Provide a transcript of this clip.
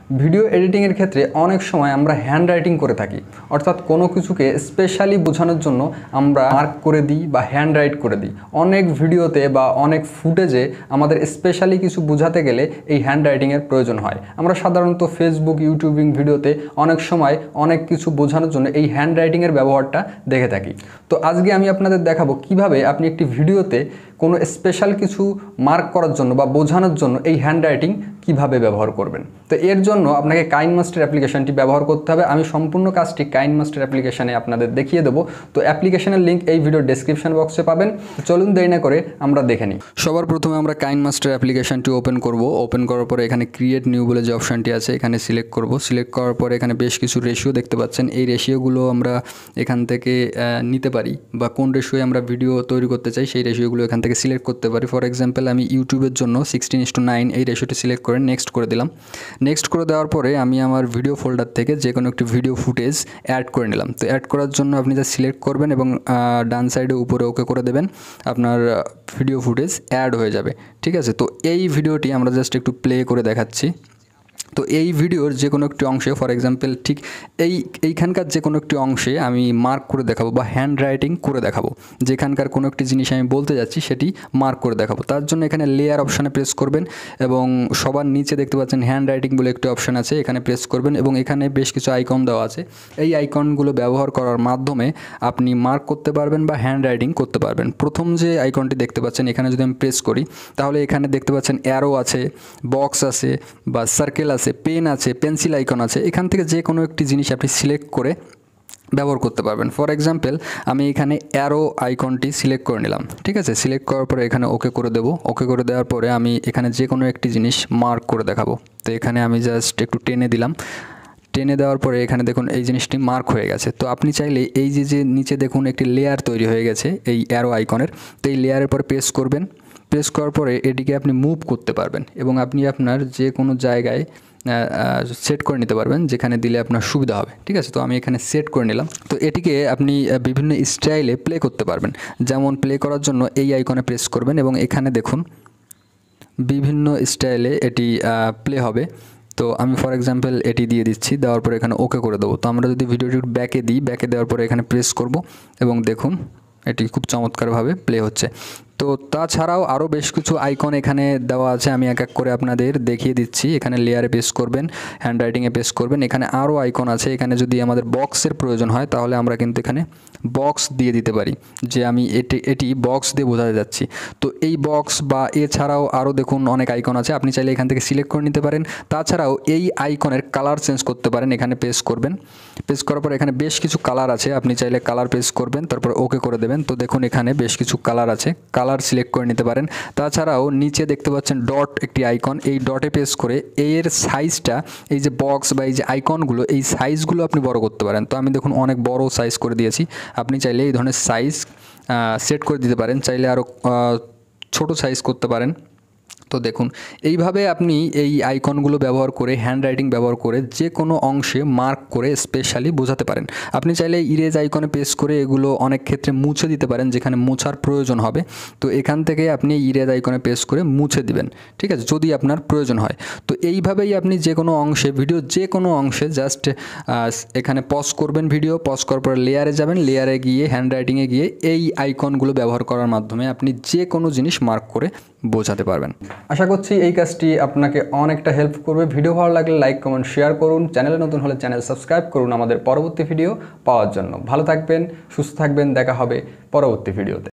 Video এডিটিংয়ের ক্ষেত্রে অনেক সময় আমরা হ্যান্ড রাইটিং করে থাকি, অর্থাৎ কোনো কিছুকে স্পেশালি বোঝানোর জন্য আমরা মার্ক করে দিই বা হ্যান্ড রাইট করে দিই। অনেক ভিডিওতে বা অনেক ফুটেজে আমাদের স্পেশালি কিছু বোঝাতে গেলে এই হ্যান্ড রাইটিংয়ের প্রয়োজন হয়। আমরা সাধারণত ফেসবুক, ইউটিউবিং ভিডিওতে অনেক সময় অনেক কিছু বোঝানোর জন্য এই হ্যান্ড রাইটিংয়ের ব্যবহারটা দেখে থাকি। তো আজকে আমি আপনাদের দেখাবো কিভাবে আপনি একটি ভিডিওতে কোনো স্পেশাল কিছু মার্ক করার জন্য বা বোঝানোর জন্য এই হ্যান্ড রাইটিং কীভাবে ব্যবহার করবেন। তো এর জন্য আপনাকে কাইনমাস্টার অ্যাপ্লিকেশনটি ব্যবহার করতে হবে। আমি সম্পূর্ণ কাজটি কাইনমাস্টার অ্যাপ্লিকেশানে আপনাদের দেখিয়ে দেবো। তো অ্যাপ্লিকেশনের লিঙ্ক এই ভিডিওর ডেসক্রিপশন বক্সে পাবেন। চলুন দেরি না করে আমরা দেখে নিই। সবার প্রথমে আমরা কাইনমাস্টার অ্যাপ্লিকেশনটি ওপেন করব। ওপেন করার পরে এখানে ক্রিয়েট নিউ বলে যে অপশানটি আছে এখানে সিলেক্ট করব। সিলেক্ট করার পরে এখানে বেশ কিছু রেশিও দেখতে পাচ্ছেন। এই রেশিওগুলো আমরা এখান থেকে নিতে পারি বা কোন রেশিওয়ে আমরা ভিডিও তৈরি করতে চাই সেই রেশিওগুলো এখান থেকে সিলেক্ট করতে পারি। ফর এক্সাম্পল আমি ইউটিউবের জন্য 16:9 এই রেশিওটি সিলেক্ট করে নেক্সট করে দিলাম। নেক্সট করে দেওয়ার পরে আমি আমার ভিডিও ফোল্ডার থেকে যে কোনো একটি ভিডিও ফুটেজ অ্যাড করে নিলাম। তো অ্যাড করার জন্য আপনি যা সিলেক্ট করবেন এবং ডান সাইডে উপরে ওকে করে দেবেন, আপনার ভিডিও ফুটেজ অ্যাড হয়ে যাবে। ঠিক আছে, তো এই ভিডিওটি আমরা জাস্ট একটু প্লে করে দেখাচ্ছি। তো এই ভিডিওর যে কোনো একটি অংশে, ফর এক্সাম্পল ঠিক এইখানকার যে কোনো একটি অংশে আমি মার্ক করে দেখাবো বা হ্যান্ড রাইটিং করে দেখাবো। যেখানকার কোনো একটি জিনিস আমি বলতে যাচ্ছি সেটি মার্ক করে দেখাবো। তার জন্য এখানে লেয়ার অপশানে প্রেস করবেন এবং সবার নিচে দেখতে পাচ্ছেন হ্যান্ড রাইটিং বলে একটি অপশান আছে, এখানে প্রেস করবেন এবং এখানে বেশ কিছু আইকন দেওয়া আছে। এই আইকনগুলো ব্যবহার করার মাধ্যমে আপনি মার্ক করতে পারবেন বা হ্যান্ড রাইটিং করতে পারবেন। প্রথম যে আইকনটি দেখতে পাচ্ছেন এখানে যদি আমি প্রেস করি তাহলে এখানে দেখতে পাচ্ছেন অ্যারো আছে, বক্স আছে বা সার্কেল আছে, পেন আছে, পেন্সিল আইকন আছে। এখান থেকে যে কোনো একটি জিনিস আপনি সিলেক্ট করে ব্যবহার করতে পারবেন। ফর এক্সাম্পল আমি এখানে অ্যারো আইকনটি সিলেক্ট করে নিলাম। ঠিক আছে, সিলেক্ট করার পরে এখানে ওকে করে দেবো। ওকে করে দেওয়ার পরে আমি এখানে যে কোনো একটি জিনিস মার্ক করে দেখাবো। তো এখানে আমি জাস্ট একটু টেনে দিলাম। টেনে দেওয়ার পরে এখানে দেখুন এই জিনিসটি মার্ক হয়ে গেছে। তো আপনি চাইলে এই যে নিচে দেখুন একটি লেয়ার তৈরি হয়ে গেছে এই অ্যারো আইকনের, তো এই লেয়ারের পর প্রেস করবেন। প্রেস করার পরে এটিকে আপনি মুভ করতে পারবেন এবং আপনি আপনার যে কোনো জায়গায় সেট করে নিতে পারবেন যেখানে দিলে আপনার সুবিধা হবে। ঠিক আছে, তো আমি এখানে সেট করে নিলাম। তো এটিকে আপনি বিভিন্ন স্টাইলে প্লে করতে পারবেন। যেমন প্লে করার জন্য এই আইকনে প্রেস করবেন এবং এখানে দেখুন বিভিন্ন স্টাইলে এটি প্লে হবে। তো আমি ফর এক্সাম্পল এটি দিয়ে দিচ্ছি, দেওয়ার পরে এখানে ওকে করে দেবো। তো আমরা যদি ভিডিওটি ব্যাকে দিই, ব্যাকে দেওয়ার পরে এখানে প্রেস করব এবং দেখুন এটি খুব চমৎকারভাবে প্লে হচ্ছে। তো তাছাড়াও আরও বেশ কিছু আইকন এখানে দেওয়া আছে, আমি এক এক করে আপনাদের দেখিয়ে দিচ্ছি। এখানে লেয়ারে প্রেস করবেন, হ্যান্ড রাইটিংয়ে প্রেস করবেন। এখানে আরও আইকন আছে। এখানে যদি আমাদের বক্সের প্রয়োজন হয় তাহলে আমরা কিন্তু এখানে বক্স দিয়ে দিতে পারি যে আমি এটি বক্স দিয়ে বোঝাতে যাচ্ছি। তো এই বক্স বা এছাড়াও আরও দেখুন অনেক আইকন আছে, আপনি চাইলে এখান থেকে সিলেক্ট করে নিতে পারেন। তাছাড়াও এই আইকনের কালার চেঞ্জ করতে পারেন। এখানে প্রেস করবেন, প্রেস করার পর এখানে বেশ কিছু কালার আছে, আপনি চাইলে কালার প্রেস করবেন, তারপর ওকে করে দেবেন। তো দেখুন এখানে বেশ কিছু কালার আছে, কালার সিলেক্ট করে নিতে পারেন। তাছাড়াও নিচে দেখতে পাচ্ছেন ডট একটি আইকন, এই ডটে প্রেস করে এর সাইজটা, এই যে বক্স বা এই যে আইকনগুলো, এই সাইজগুলো আপনি বড় করতে পারেন। তো আমি দেখুন অনেক বড় সাইজ করে দিয়েছি। আপনি চাইলে এই ধরনের সাইজ সেট করে দিতে পারেন, চাইলে আরও ছোট সাইজ করতে পারেন। তো দেখুন এইভাবে আপনি এই আইকনগুলো ব্যবহার করে, হ্যান্ড রাইটিং ব্যবহার করে যে কোনো অংশে মার্ক করে স্পেশালি বোঝাতে পারেন। আপনি চাইলে ইরেজ আইকনে প্রেস করে এগুলো অনেক ক্ষেত্রে মুছে দিতে পারেন যেখানে মোছার প্রয়োজন হবে। তো এখান থেকে আপনি ইরেজ আইকনে প্রেস করে মুছে দিবেন, ঠিক আছে, যদি আপনার প্রয়োজন হয়। তো এইভাবেই আপনি যে কোনো অংশে, ভিডিও যে কোনো অংশে জাস্ট এখানে পজ করবেন, ভিডিও পজ করার পরে লেয়ারে যাবেন, লেয়ারে গিয়ে হ্যান্ড রাইটিংয়ে গিয়ে এই আইকনগুলো ব্যবহার করার মাধ্যমে আপনি যে কোনো জিনিস মার্ক করে বোঝাতে পারবেন। আশা করছি এই কাজটি আপনাকে অনেকটা হেল্প করবে। ভিডিও ভালো লাগলে লাইক, কমেন্ট, শেয়ার করুন। চ্যানেলে নতুন হলে চ্যানেল সাবস্ক্রাইব করুন আমাদের পরবর্তী ভিডিও পাওয়ার জন্য। ভালো থাকবেন, সুস্থ থাকবেন, দেখা হবে পরবর্তী ভিডিওতে।